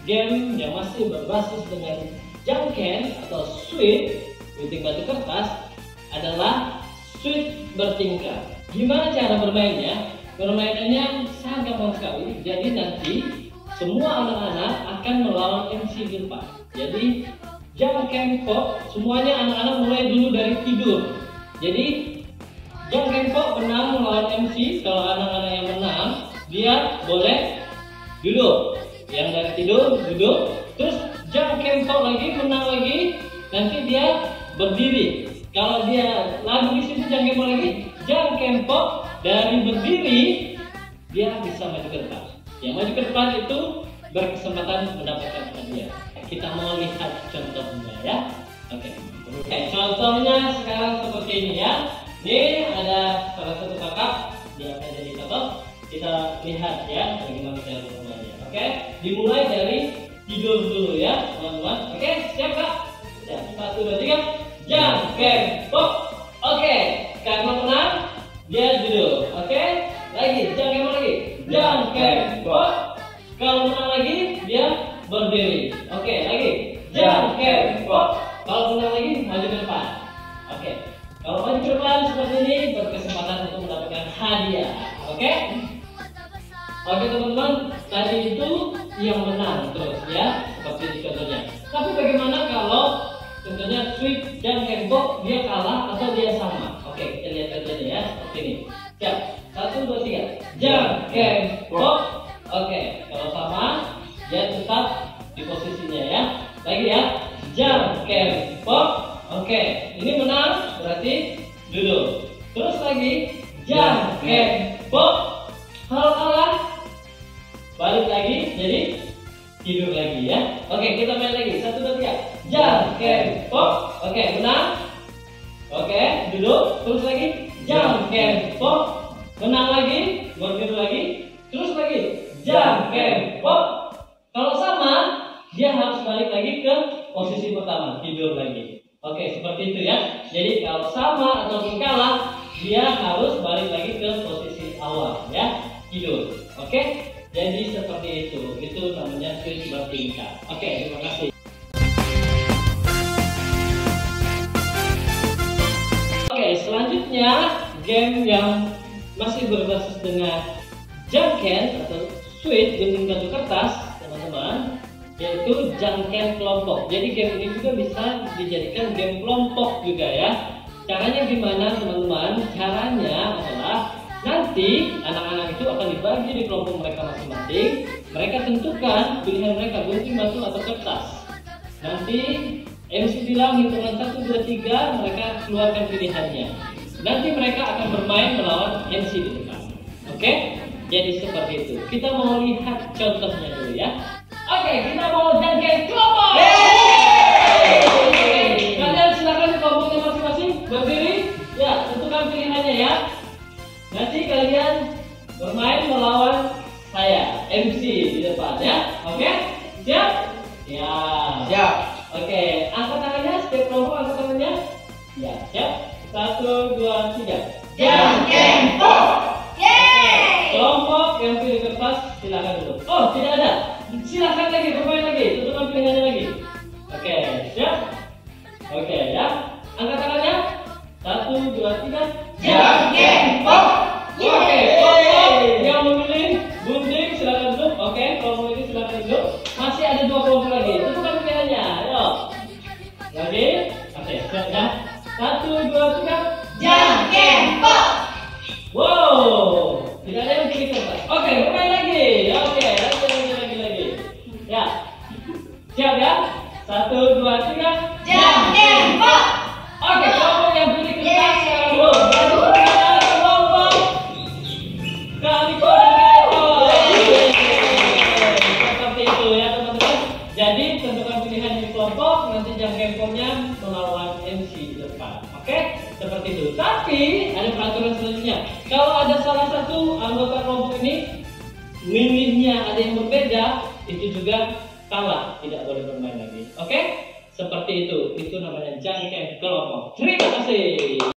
game yang masih berbasis dengan jangken atau sweet gunting batu kertas adalah sweet bertingkah. Gimana cara bermainnya? Permainannya sangat gampang sekali. Jadi nanti semua anak-anak akan melawan MC di depan. Jadi jangken pop, semuanya anak-anak mulai dulu dari tidur. Jadi jangken pop menang melawan MC. Kalau anak-anak yang menang, dia boleh duduk. Yang dari tidur duduk. Terus jangken pop lagi menang lagi, nanti dia berdiri. Kalau dia lagi di situ jangken pop dari berdiri, dia bisa maju ke depan. Yang maju ke depan itu berkesempatan mendapatkan hadiah. Kita mau lihat contohnya ya. Oke. Contohnya sekarang seperti ini ya. Ini ada salah satu kakak, dia akan jadi contoh. Kita lihat ya bagaimana cara bermainnya. Oke. Dimulai dari tidur dulu ya, teman-teman. Oke, siap Kak? Ya, 1, 2, 3. Jangken pop. Oke. Karena menang, dia duduk. Oke. Lagi, jangken lagi. Jangken pop. Kalau menang lagi, dia berdiri. Oke, lagi. Jangken pop. Kalau menang lagi, maju ke depan. Oke. Kalau maju ke depan seperti ini, berkesempatan untuk mendapatkan hadiah. Oke. Oke teman-teman, tadi itu yang menang terus ya, seperti di contohnya. Tapi bagaimana kalau contohnya sweet jangken pop dia kalah atau dia sama? Oke, kita lihat contohnya ya, seperti ini. Siap, 1, 2, 3. Jangken pop. Oke, kalau sama dia tetap di posisinya ya. Lagi ya, jangken pop. Oke, ini menang berarti duduk. Terus lagi jangken pop. Kalau kalah balik lagi jadi tidur lagi ya. Oke, kita main lagi. 1, 2, 3. Jangken pop. Oke, menang. Oke, duduk. Terus lagi jangken pop. Menang lagi, berdiri lagi. Terus lagi jangken pop. Kalau sama, dia harus balik lagi ke posisi pertama, tidur lagi. Oke, seperti itu ya. Jadi kalau sama ataupun kalah, dia harus balik lagi ke posisi awal ya, tidur. Oke? Jadi seperti itu namanya sweet bertingkah. Oke, terima kasih. Oke, selanjutnya game yang masih berbasis dengan jangken atau sweet gunting batu kertas, teman-teman, yaitu jangken kelompok. Jadi game ini juga bisa dijadikan game kelompok juga ya. Caranya gimana, teman-teman? Caranya adalah nanti anak-anak itu akan dibagi di kelompok mereka masing-masing. Mereka tentukan pilihan mereka, gunting batu atau kertas. Nanti MC bilang hitungan 1, 2, 3, mereka keluarkan pilihannya. Nanti mereka akan bermain melawan MC di depan. Oke? Jadi seperti itu. Kita mau lihat contohnya dulu ya. Oke, kita mau jangken kelompok. Kalian silakan di kelompoknya masing-masing berdiri. Ya, tentukan pilihannya ya. Nanti kalian bermain melawan saya, MC di depan ya. Oke? Siap? Ya. Siap. Oke, angkat tangannya, setiap kelompok angkat tangannya. Ya, siap. 1, 2, 3. Jangken pop. Yeay! Kelompok yang pilih kertas silakan dulu. Oh, tidak ada. Silakan lagi, bermain lagi. Tentukan pilihannya lagi. Oke, siap? Oke ya. Angkat tangannya. 1, 2, 3. Jangken pop. Oke, kelompok yang memilih gunting silakan duduk. Oke, kelompok ini silakan duduk. Masih ada 2 kelompok lagi. Tentukan pilihannya. Ayo. Lagi. Oke, siap ya. 1, 2, 3. Jangken pop. Wow, tidak ada yang pilih kertas. Oke, bermain lagi. Oke, lagi. Ya, siap ya. 1, 2, 3. Jangken pop. Oke, kelompok yang pilih kertas sekarang dulu. Kelompok Kaliko dan Kaiko. Seperti itu ya teman-teman. Jadi tentukan pilihan di kelompok, nanti jangken popnya melawan MC di depan. Oke, seperti itu. Tapi ada peraturan selanjutnya. Kalau ada salah satu anggota kelompok ini milihnya ada yang berbeda, itu juga kalah, tidak boleh bermain lagi. Oke? Seperti itu. Itu namanya jangken kelompok. Terima kasih.